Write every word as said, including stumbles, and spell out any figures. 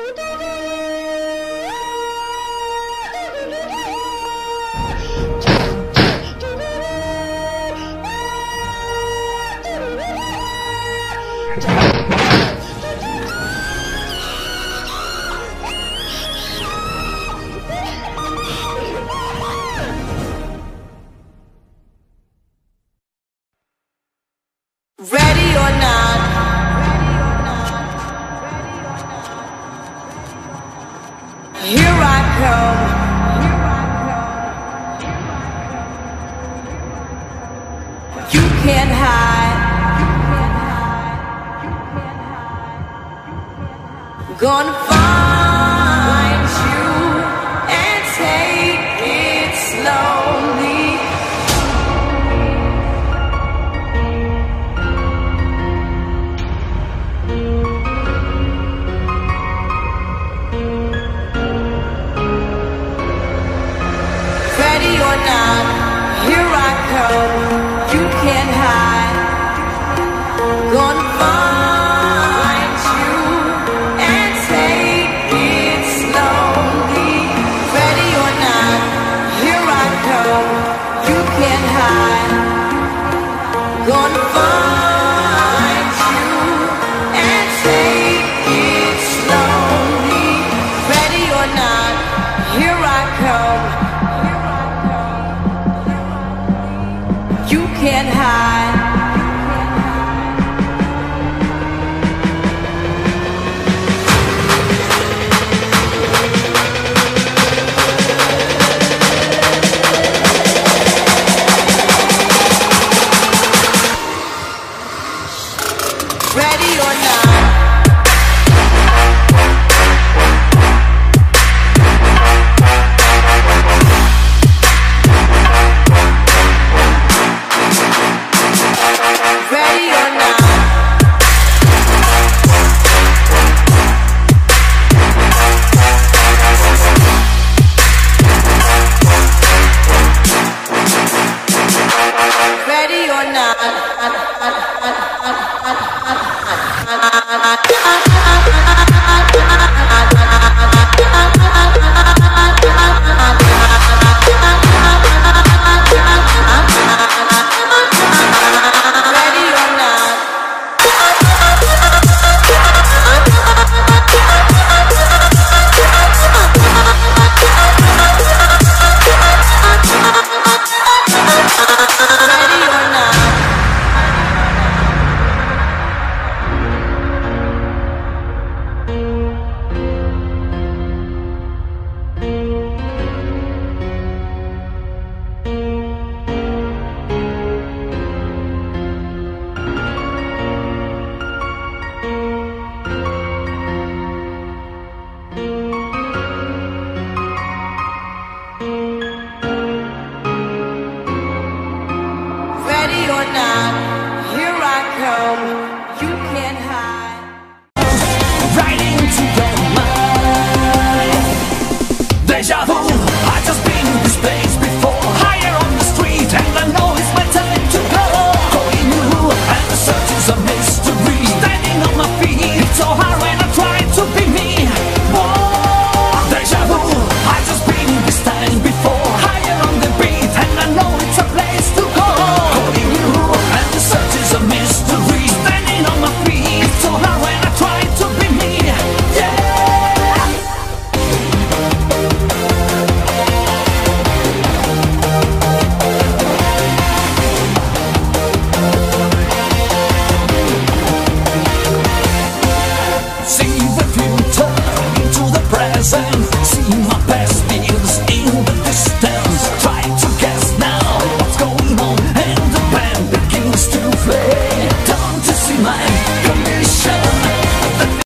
Ready or not, here I come. You can't hide. Gonna find you and take it slowly. Ready or not, here I come. You can't hide. Gonna find you and take it slowly. Ready or not, here I come. You can't hide. Gonna find you and take it slowly. Ready or not, here I come. You can't hide. Ready or not. Ready or not. Ready or not. Ready or not, here I come. You can't hide. Right into your mind. Deja vu, I just been in this place before. Higher on the street, and I know it's my time to go. Calling you, and the search is a mystery. Standing on my feet, it's so hard when I try to be me. Whoa, deja vu, I just been in this time before. Higher on the beat, and I know it's a place to go. Calling you, and the search is a mystery. Standing on my feet, it's so hard when I try to be me. Yeah. See the future into the present.